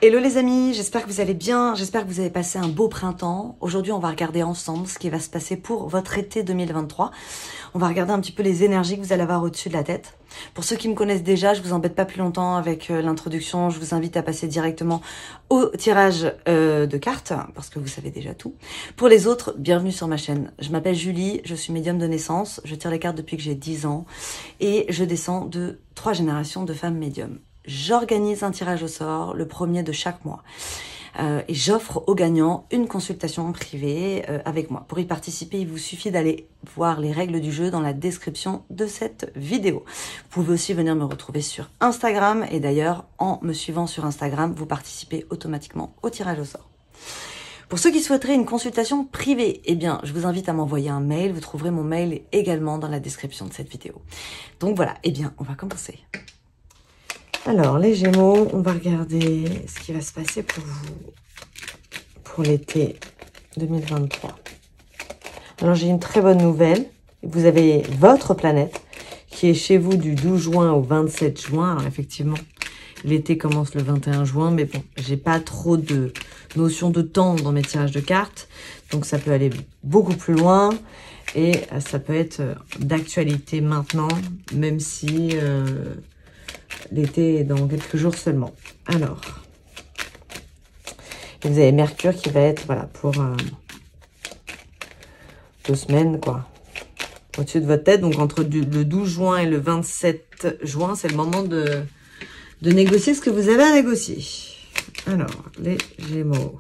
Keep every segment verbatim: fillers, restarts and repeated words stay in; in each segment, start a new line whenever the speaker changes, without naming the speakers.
Hello les amis, j'espère que vous allez bien, j'espère que vous avez passé un beau printemps. Aujourd'hui on va regarder ensemble ce qui va se passer pour votre été deux mille vingt-trois. On va regarder un petit peu les énergies que vous allez avoir au-dessus de la tête. Pour ceux qui me connaissent déjà, je vous embête pas plus longtemps avec euh, l'introduction, je vous invite à passer directement au tirage euh, de cartes, parce que vous savez déjà tout. Pour les autres, bienvenue sur ma chaîne. Je m'appelle Julie, je suis médium de naissance, je tire les cartes depuis que j'ai dix ans et je descends de trois générations de femmes médiums. J'organise un tirage au sort, le premier de chaque mois. Euh, et j'offre aux gagnants une consultation privée euh, avec moi. Pour y participer, il vous suffit d'aller voir les règles du jeu dans la description de cette vidéo. Vous pouvez aussi venir me retrouver sur Instagram. Et d'ailleurs, en me suivant sur Instagram, vous participez automatiquement au tirage au sort. Pour ceux qui souhaiteraient une consultation privée, eh bien, je vous invite à m'envoyer un mail. Vous trouverez mon mail également dans la description de cette vidéo. Donc voilà, eh bien, on va commencer. Alors, les Gémeaux, on va regarder ce qui va se passer pour vous pour l'été deux mille vingt-trois. Alors, j'ai une très bonne nouvelle. Vous avez votre planète qui est chez vous du douze juin au vingt-sept juin. Alors, effectivement, l'été commence le vingt et un juin, mais bon, j'ai pas trop de notion de temps dans mes tirages de cartes. Donc, ça peut aller beaucoup plus loin et ça peut être d'actualité maintenant, même si... Euh, l'été est dans quelques jours seulement. Alors, vous avez Mercure qui va être, voilà, pour euh, deux semaines, quoi, au-dessus de votre tête. Donc, entre du, le douze juin et le vingt-sept juin, c'est le moment de, de négocier ce que vous avez à négocier. Alors, les Gémeaux.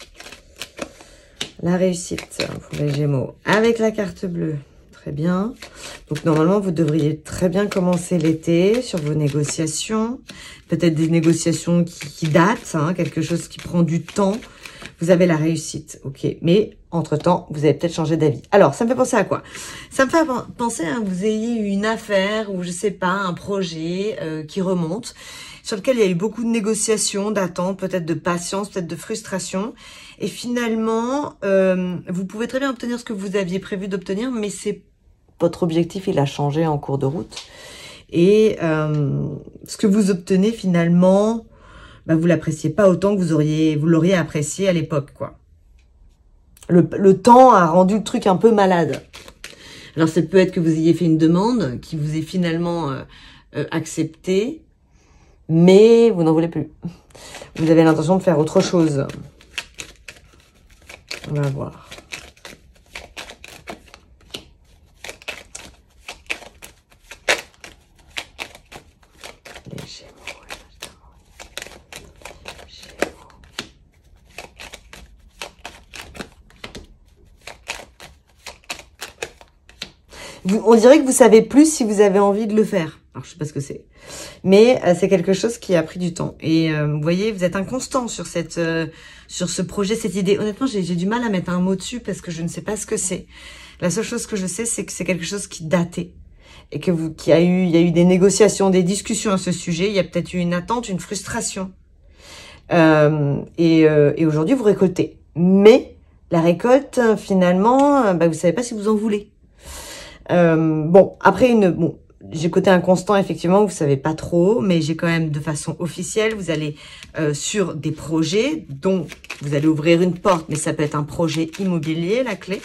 La réussite pour les Gémeaux avec la carte bleue. Très bien. Donc, normalement, vous devriez très bien commencer l'été sur vos négociations. Peut-être des négociations qui, qui datent, hein, quelque chose qui prend du temps. Vous avez la réussite, ok. Mais, entre-temps, vous avez peut-être changé d'avis. Alors, ça me fait penser à quoi? Ça me fait penser à que vous ayez eu une affaire ou, je sais pas, un projet euh, qui remonte, sur lequel il y a eu beaucoup de négociations, d'attentes, peut-être de patience, peut-être de frustration. Et finalement, euh, vous pouvez très bien obtenir ce que vous aviez prévu d'obtenir, mais c'est votre objectif, il a changé en cours de route. Et euh, ce que vous obtenez finalement, bah, vous l'appréciez pas autant que vous auriez, vous l'auriez apprécié à l'époque, quoi. Le, le temps a rendu le truc un peu malade. Alors, ça peut être que vous ayez fait une demande qui vous est finalement euh, euh, acceptée, mais vous n'en voulez plus. Vous avez l'intention de faire autre chose. On va voir. On dirait que vous savez plus si vous avez envie de le faire. Alors, je sais pas ce que c'est. Mais euh, c'est quelque chose qui a pris du temps. Et euh, vous voyez, vous êtes inconstant sur cette, euh, sur ce projet, cette idée. Honnêtement, j'ai du mal à mettre un mot dessus parce que je ne sais pas ce que c'est. La seule chose que je sais, c'est que c'est quelque chose qui datait. Et que vous, qu'il y a eu, il y a eu des négociations, des discussions à ce sujet. Il y a peut-être eu une attente, une frustration. Euh, et euh, et aujourd'hui, vous récoltez. Mais la récolte, finalement, bah, vous savez pas si vous en voulez. Euh, bon, après une, bon, j'ai côté inconstant effectivement, vous savez pas trop, mais j'ai quand même de façon officielle, vous allez euh, sur des projets dont vous allez ouvrir une porte, mais ça peut être un projet immobilier, la clé.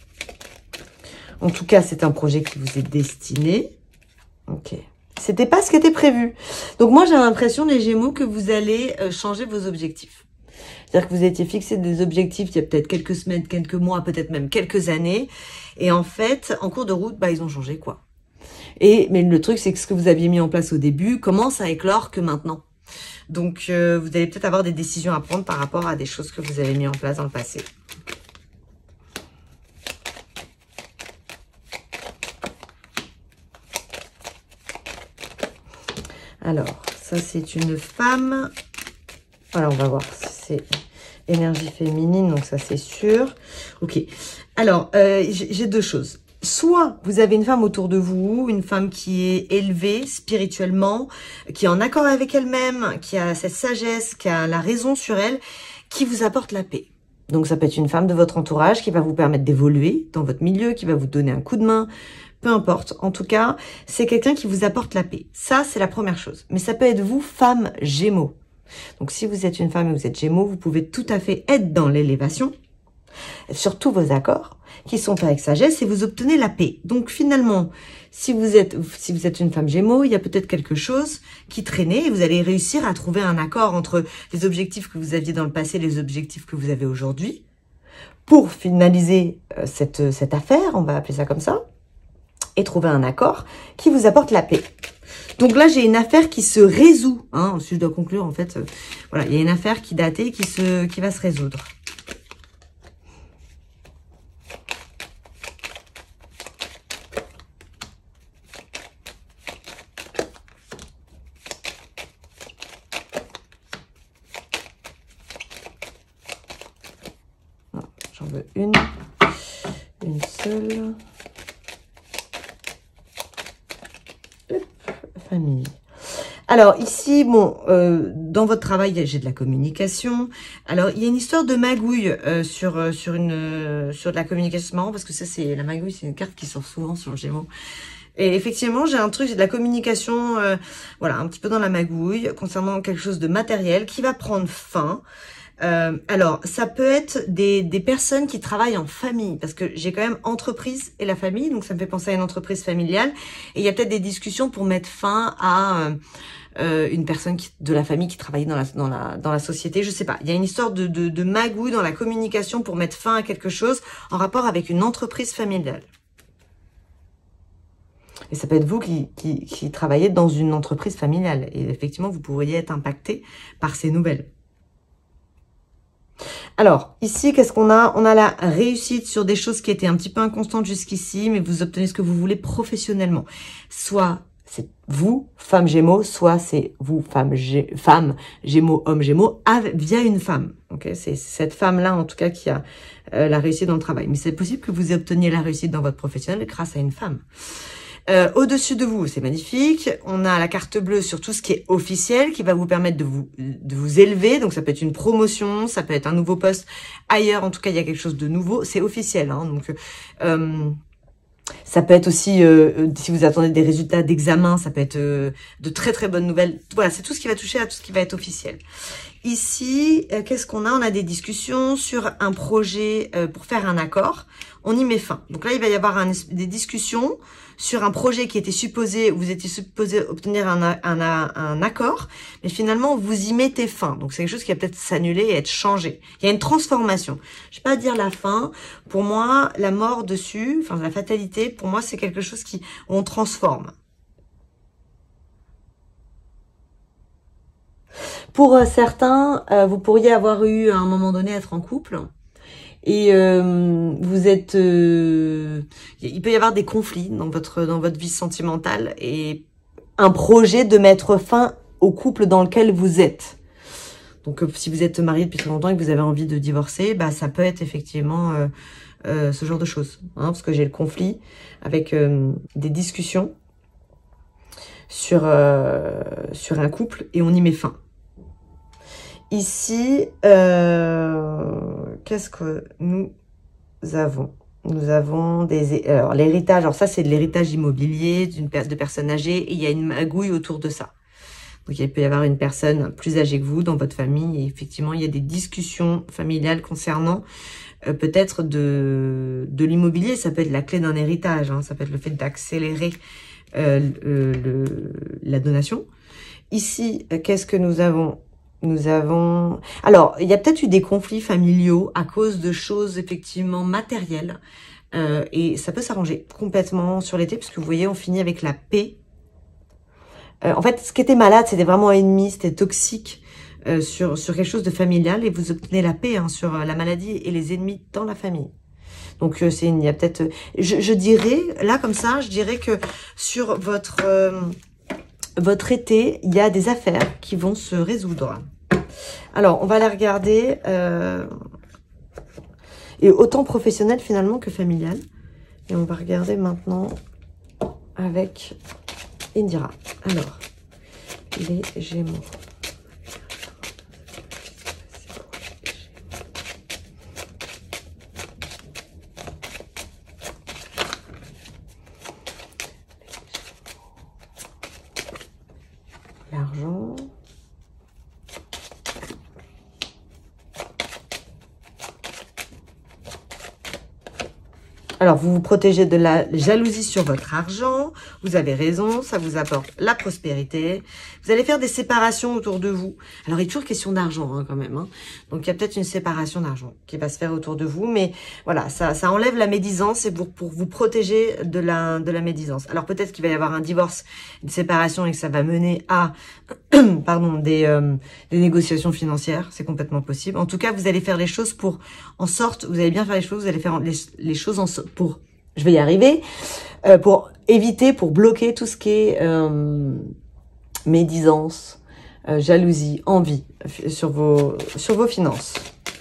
En tout cas, c'est un projet qui vous est destiné. Ok. C'était pas ce qui était prévu. Donc moi, j'ai l'impression, les Gémeaux, que vous allez euh, changer vos objectifs. C'est-à-dire que vous étiez fixé des objectifs il y a peut-être quelques semaines, quelques mois, peut-être même quelques années. Et en fait, en cours de route, bah, ils ont changé, quoi. Et, mais le truc, c'est que ce que vous aviez mis en place au début commence à éclore que maintenant. Donc, euh, vous allez peut-être avoir des décisions à prendre par rapport à des choses que vous avez mis en place dans le passé. Alors, ça, c'est une femme. Voilà, on va voir si c'est énergie féminine, donc ça, c'est sûr. Ok. Alors, euh, j'ai deux choses. Soit vous avez une femme autour de vous, une femme qui est élevée spirituellement, qui est en accord avec elle-même, qui a cette sagesse, qui a la raison sur elle, qui vous apporte la paix. Donc, ça peut être une femme de votre entourage qui va vous permettre d'évoluer dans votre milieu, qui va vous donner un coup de main, peu importe. En tout cas, c'est quelqu'un qui vous apporte la paix. Ça, c'est la première chose. Mais ça peut être vous, femme Gémeaux. Donc, si vous êtes une femme et vous êtes Gémeaux, vous pouvez tout à fait être dans l'élévation sur tous vos accords qui sont faits avec sagesse et vous obtenez la paix. Donc, finalement, si vous êtes, si vous êtes une femme Gémeaux, il y a peut-être quelque chose qui traînait et vous allez réussir à trouver un accord entre les objectifs que vous aviez dans le passé et les objectifs que vous avez aujourd'hui pour finaliser cette, cette affaire, on va appeler ça comme ça, et trouver un accord qui vous apporte la paix. Donc là, j'ai une affaire qui se résout. Hein, si je dois conclure, en fait, euh, voilà, il y a une affaire qui datait, qui se, qui va se résoudre. J'en veux une, une seule. Famille. Alors ici, bon, euh, dans votre travail, j'ai de la communication. Alors il y a une histoire de magouille euh, sur euh, sur une euh, sur de la communication. C'est marrant parce que ça, c'est la magouille, c'est une carte qui sort souvent sur le Gémeaux. Et effectivement, j'ai un truc, j'ai de la communication, euh, voilà, un petit peu dans la magouille concernant quelque chose de matériel qui va prendre fin. Euh, alors, ça peut être des, des personnes qui travaillent en famille, parce que j'ai quand même entreprise et la famille, donc ça me fait penser à une entreprise familiale. Et il y a peut-être des discussions pour mettre fin à euh, une personne qui, de la famille qui travaillait dans la, dans la, dans la société. Je sais pas. Il y a une histoire de, de, de magouille dans la communication pour mettre fin à quelque chose en rapport avec une entreprise familiale. Et ça peut être vous qui, qui, qui travaillez dans une entreprise familiale. Et effectivement, vous pourriez être impacté par ces nouvelles. Alors, ici, qu'est-ce qu'on a? On a la réussite sur des choses qui étaient un petit peu inconstantes jusqu'ici, mais vous obtenez ce que vous voulez professionnellement. Soit c'est vous, femme Gémeaux, soit c'est vous, femme, gé, femme Gémeaux, homme Gémeaux, via une femme. Okay, c'est cette femme-là, en tout cas, qui a euh, la réussite dans le travail. Mais c'est possible que vous obteniez la réussite dans votre professionnel grâce à une femme. Euh, Au-dessus de vous, c'est magnifique. On a la carte bleue sur tout ce qui est officiel, qui va vous permettre de vous de vous élever. Donc, ça peut être une promotion, ça peut être un nouveau poste ailleurs. En tout cas, il y a quelque chose de nouveau. C'est officiel. Hein, donc, euh, ça peut être aussi, euh, si vous attendez des résultats d'examen, ça peut être euh, de très, très bonnes nouvelles. Voilà, c'est tout ce qui va toucher à tout ce qui va être officiel. Ici, euh, qu'est-ce qu'on a? On a des discussions sur un projet euh, pour faire un accord. On y met fin. Donc là, il va y avoir un, des discussions sur un projet qui était supposé, vous étiez supposé obtenir un, un, un, un accord, mais finalement, vous y mettez fin. Donc, c'est quelque chose qui va peut-être s'annuler et être changé. Il y a une transformation. Je ne vais pas dire la fin. Pour moi, la mort dessus, enfin, la fatalité, pour moi, c'est quelque chose qui, on transforme. Pour euh, certains, euh, vous pourriez avoir eu, à un moment donné, être en couple. Et euh, vous êtes, euh, il peut y avoir des conflits dans votre dans votre vie sentimentale et un projet de mettre fin au couple dans lequel vous êtes. Donc, euh, si vous êtes marié depuis très longtemps et que vous avez envie de divorcer, bah ça peut être effectivement euh, euh, ce genre de choses, hein, parce que j'ai le conflit avec euh, des discussions sur euh, sur un couple et on y met fin. Ici, euh, qu'est-ce que nous avons? Nous avons des... Alors, l'héritage, alors ça, c'est de l'héritage immobilier d'une de personnes âgées et il y a une magouille autour de ça. Donc, il peut y avoir une personne plus âgée que vous dans votre famille et effectivement, il y a des discussions familiales concernant euh, peut-être de, de l'immobilier. Ça peut être la clé d'un héritage, hein, ça peut être le fait d'accélérer euh, le, le, la donation. Ici, qu'est-ce que nous avons? Nous avons... Alors, il y a peut-être eu des conflits familiaux à cause de choses effectivement matérielles. Euh, et ça peut s'arranger complètement sur l'été, puisque vous voyez, on finit avec la paix. Euh, en fait, ce qui était malade, c'était vraiment ennemi, c'était toxique euh, sur, sur quelque chose de familial. Et vous obtenez la paix hein, sur la maladie et les ennemis dans la famille. Donc, euh, c'est il y a peut-être... Je, je dirais, là, comme ça, je dirais que sur votre... Euh, votre été, il y a des affaires qui vont se résoudre. Alors, on va les regarder. Euh, et autant professionnel finalement que familial. Et on va regarder maintenant avec Indira. Alors, les Gémeaux. L'argent, Alors, vous vous protégez de la jalousie sur votre argent. Vous avez raison, ça vous apporte la prospérité. Vous allez faire des séparations autour de vous. Alors, il est toujours question d'argent hein, quand même. Hein. Donc, il y a peut-être une séparation d'argent qui va se faire autour de vous. Mais voilà, ça, ça enlève la médisance et pour, pour vous protéger de la, de la médisance. Alors, peut-être qu'il va y avoir un divorce, une séparation et que ça va mener à pardon, des, euh, des négociations financières. C'est complètement possible. En tout cas, vous allez faire les choses pour en sorte, vous allez bien faire les choses, vous allez faire les, les choses en sorte pour, je vais y arriver, euh, pour éviter, pour bloquer tout ce qui est euh, médisance, euh, jalousie, envie sur vos, sur vos finances.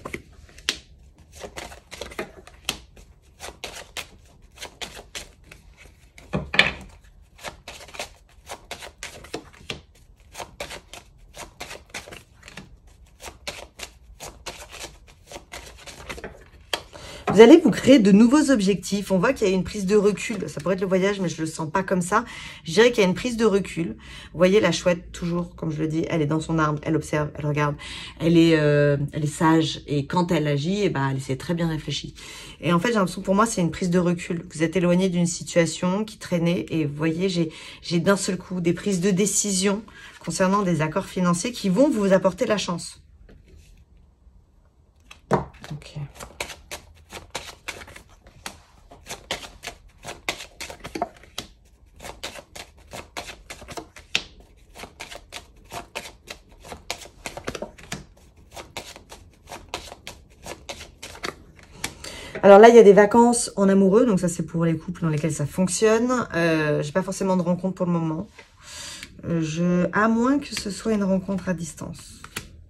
Vous allez vous créer de nouveaux objectifs. On voit qu'il y a une prise de recul. Ça pourrait être le voyage, mais je le sens pas comme ça. Je dirais qu'il y a une prise de recul. Vous voyez la chouette, toujours, comme je le dis, elle est dans son arbre, elle observe, elle regarde. Elle est, euh, elle est sage. Et quand elle agit, eh ben, elle s'est très bien réfléchie. Et en fait, j'ai l'impression que pour moi, c'est une prise de recul. Vous êtes éloigné d'une situation qui traînait. Et vous voyez, j'ai, j'ai d'un seul coup des prises de décision concernant des accords financiers qui vont vous apporter la chance. Ok. Alors là, il y a des vacances en amoureux, donc ça c'est pour les couples dans lesquels ça fonctionne. Euh, j'ai pas forcément de rencontre pour le moment. Euh, je, à moins que ce soit une rencontre à distance.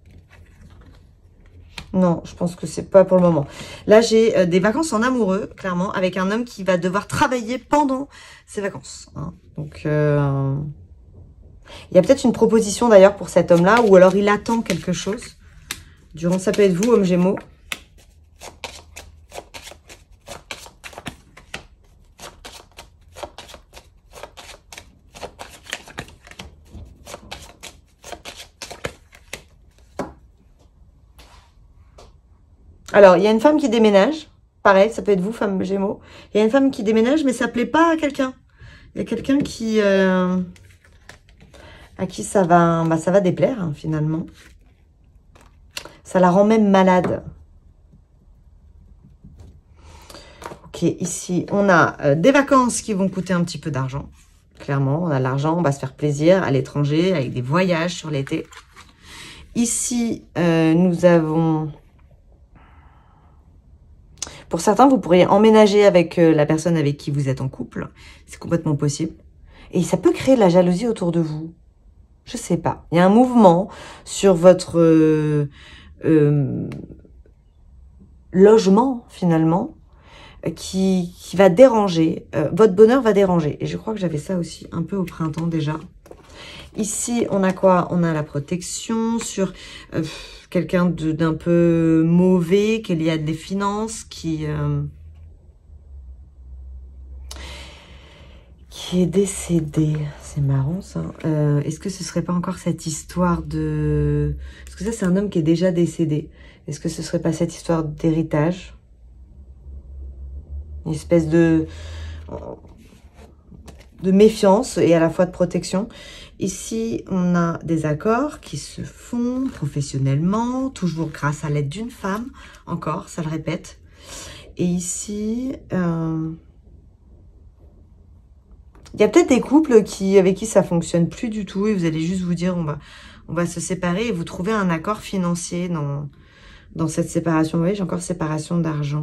Non, je pense que c'est pas pour le moment. Là, j'ai euh, des vacances en amoureux, clairement, avec un homme qui va devoir travailler pendant ses vacances. Hein. Donc, euh... il y a peut-être une proposition d'ailleurs pour cet homme-là, ou alors il attend quelque chose. Durant, ça peut être vous, homme Gémeaux. Alors, il y a une femme qui déménage. Pareil, ça peut être vous, femme Gémeaux. Il y a une femme qui déménage, mais ça plaît pas à quelqu'un. Il y a quelqu'un qui... Euh, à qui ça va, bah, ça va déplaire, hein, finalement. Ça la rend même malade. Ok, ici, on a euh, des vacances qui vont coûter un petit peu d'argent. Clairement, on a l'argent, on va se faire plaisir à l'étranger, avec des voyages sur l'été. Ici, euh, nous avons... Pour certains, vous pourriez emménager avec euh, la personne avec qui vous êtes en couple. C'est complètement possible. Et ça peut créer de la jalousie autour de vous. Je sais pas. Il y a un mouvement sur votre euh, euh, logement, finalement, qui, qui va déranger. Euh, votre bonheur va déranger. Et je crois que j'avais ça aussi un peu au printemps déjà. Ici, on a quoi? On a la protection sur euh, quelqu'un d'un peu mauvais, qu'il y a des finances, qui, euh, qui est décédé. C'est marrant, ça. Euh, Est-ce que ce serait pas encore cette histoire de... Parce que ça, c'est un homme qui est déjà décédé. Est-ce que ce serait pas cette histoire d'héritage? Une espèce de... de méfiance et à la fois de protection. Ici, on a des accords qui se font professionnellement, toujours grâce à l'aide d'une femme. Encore, ça le répète. Et ici, euh... il y a peut-être des couples qui, avec qui ça fonctionne plus du tout et vous allez juste vous dire on va, on va se séparer et vous trouvez un accord financier dans, dans cette séparation. Vous voyez, j'ai encore séparation d'argent.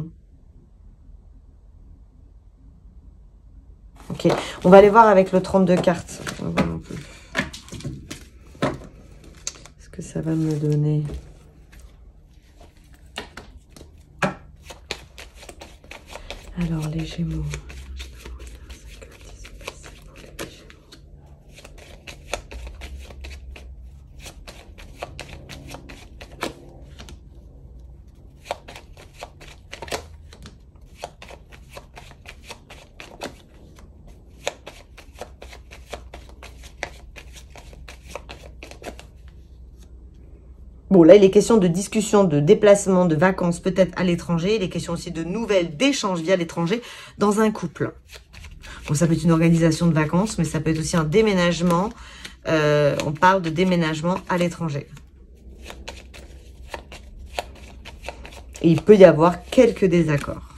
Ok, on va aller voir avec le trente-deux cartes. On va voir un peu. Est-ce que ça va me donner... Alors, les Gémeaux. Bon, là, il est question de discussion, de déplacement, de vacances, peut-être à l'étranger. Il est question aussi de nouvelles, d'échanges via l'étranger dans un couple. Bon, ça peut être une organisation de vacances, mais ça peut être aussi un déménagement. Euh, on parle de déménagement à l'étranger. Et il peut y avoir quelques désaccords.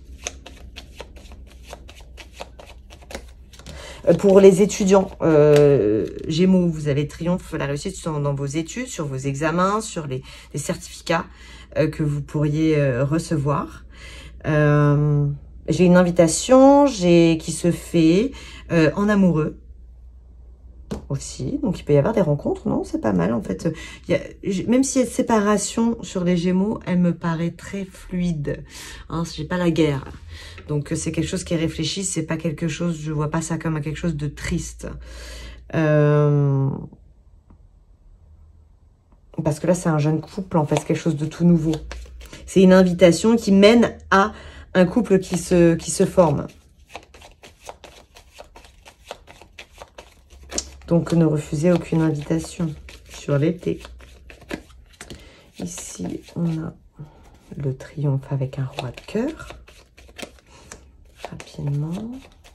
Pour les étudiants, euh, Gémeaux, vous avez triomphe, la réussite dans, dans vos études, sur vos examens, sur les, les certificats euh, que vous pourriez euh, recevoir. Euh, j'ai une invitation j'ai qui se fait euh, en amoureux aussi. Donc, il peut y avoir des rencontres, non? C'est pas mal, en fait. Il y a, même s'il y a une séparation sur les Gémeaux, elle me paraît très fluide. Hein, j'ai pas la guerre. Donc, c'est quelque chose qui est réfléchi. C'est pas quelque chose, je vois pas ça comme quelque chose de triste. Euh... Parce que là, c'est un jeune couple, en fait. C'est quelque chose de tout nouveau. C'est une invitation qui mène à un couple qui se, qui se forme. Donc, ne refusez aucune invitation sur l'été. Ici, on a le triomphe avec un roi de cœur. Rapidement.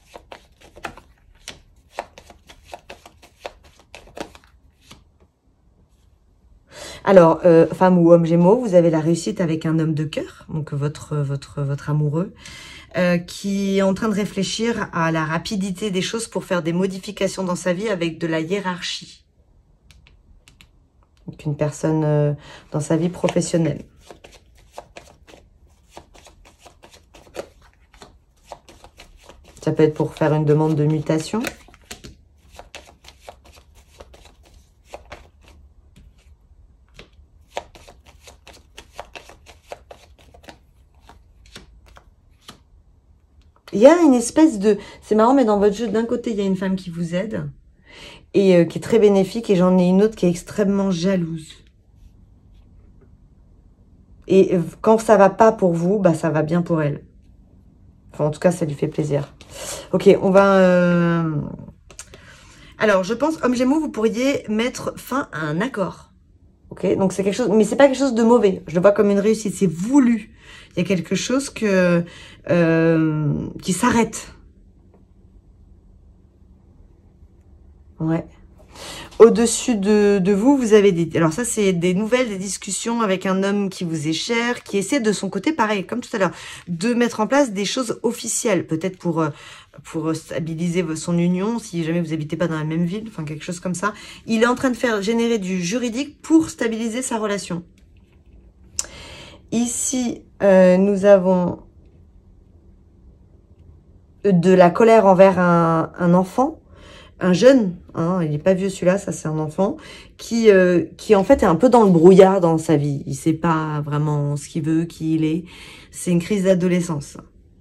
Alors, euh, femme ou homme Gémeaux, vous avez la réussite avec un homme de cœur, donc votre, votre, votre amoureux. Euh, qui est en train de réfléchir à la rapidité des choses pour faire des modifications dans sa vie avec de la hiérarchie. Donc une personne euh, dans sa vie professionnelle. Ça peut être pour faire une demande de mutation. Il y a une espèce de... C'est marrant, mais dans votre jeu, d'un côté, il y a une femme qui vous aide et euh, qui est très bénéfique, et j'en ai une autre qui est extrêmement jalouse. Et euh, quand ça va pas pour vous, bah ça va bien pour elle. Enfin, en tout cas, ça lui fait plaisir. Ok, on va... Euh... Alors, je pense, homme Gémeaux, vous pourriez mettre fin à un accord. Ok, donc c'est quelque chose... Mais c'est pas quelque chose de mauvais. Je le vois comme une réussite, c'est voulu. Il y a quelque chose que, euh, qui s'arrête. Ouais. Au-dessus de, de vous, vous avez des... Alors ça, c'est des nouvelles, des discussions avec un homme qui vous est cher, qui essaie de son côté, pareil, comme tout à l'heure, de mettre en place des choses officielles. Peut-être pour, pour stabiliser son union, si jamais vous n'habitez pas dans la même ville, enfin quelque chose comme ça. Il est en train de faire générer du juridique pour stabiliser sa relation. Ici, euh, nous avons de la colère envers un, un enfant, un jeune, hein, il n'est pas vieux celui-là, ça c'est un enfant, qui, euh, qui en fait est un peu dans le brouillard dans sa vie. Il ne sait pas vraiment ce qu'il veut, qui il est. C'est une crise d'adolescence.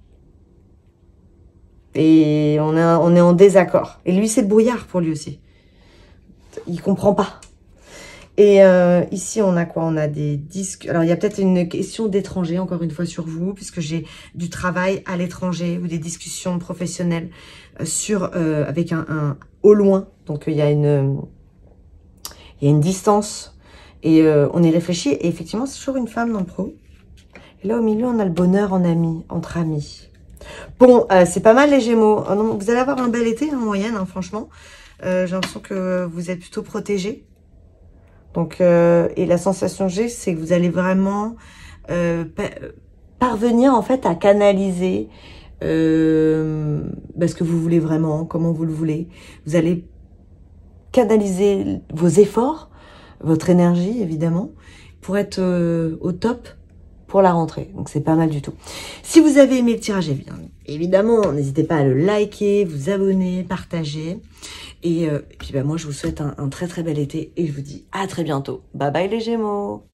Et on, a, on est en désaccord. Et lui, c'est le brouillard pour lui aussi. Il comprend pas. Et euh, ici, on a quoi? On a des disques. Alors, il y a peut-être une question d'étranger, encore une fois, sur vous, puisque j'ai du travail à l'étranger ou des discussions professionnelles sur euh, avec un, un au loin. Donc, il y a une, il y a une distance et euh, on y réfléchit. Et effectivement, c'est toujours une femme dans le pro. Et là, au milieu, on a le bonheur en amis, entre amis. Bon, euh, c'est pas mal les Gémeaux. Oh non, vous allez avoir un bel été en moyenne, hein, franchement. Euh, j'ai l'impression que vous êtes plutôt protégés. Donc, euh, et la sensation que j'ai, c'est que vous allez vraiment euh, parvenir en fait à canaliser euh, bah, ce que vous voulez vraiment, comment vous le voulez. Vous allez canaliser vos efforts, votre énergie évidemment, pour être euh, au top pour la rentrée. Donc, c'est pas mal du tout. Si vous avez aimé le tirage, évidemment, n'hésitez pas à le liker, vous abonner, partager. Et, euh, et puis, bah, moi, je vous souhaite un, un très très bel été et je vous dis à très bientôt. Bye bye les Gémeaux!